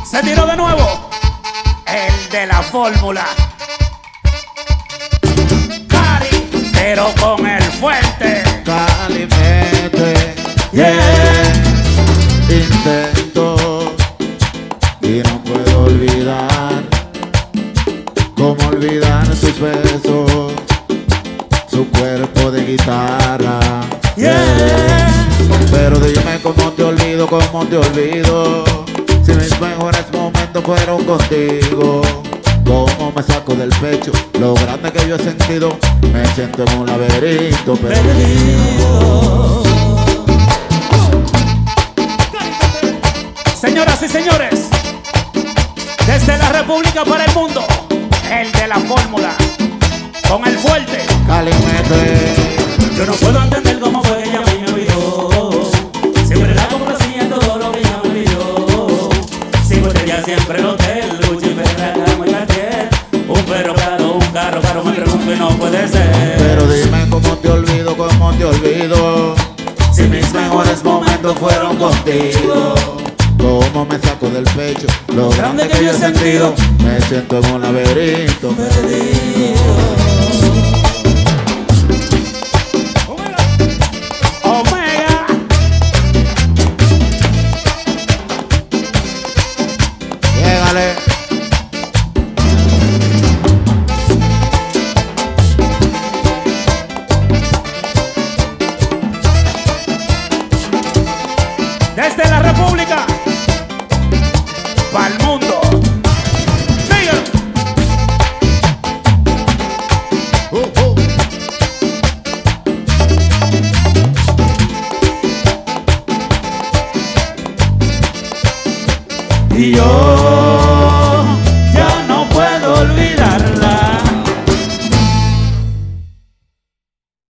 Se tiró de nuevo el de la fórmula. Cali, pero con el fuerte. Cali mete, yeah. Intento y no puedo olvidar. Cómo olvidar sus besos, su cuerpo de guitarra, yeah. Pero dime cómo te olvido, si mis mejores momentos fueron contigo. Cómo me saco del pecho lo grande que yo he sentido. Me siento en un laberinto perdido. Señoras y señores, desde la República para el mundo, el de la fórmula, con el fuerte. Cali mete. Yo no puedo entender cómo fue que ella a mí me olvidó. Siempre la complacía en todo lo que ella me olvidó. Sin botella siempre el hotel, Gucci, Ferrari, muy Cartier. Un perro caro, un carro caro, me pregunto y no puede ser. Pero dime cómo te olvido, si mis mejores momentos fueron contigo. Cómo me saco del pecho lo grande que yo he sentido. Me siento en un laberinto perdido. Omega. Llégale. Desde la República para el mundo. Sigan. Y yo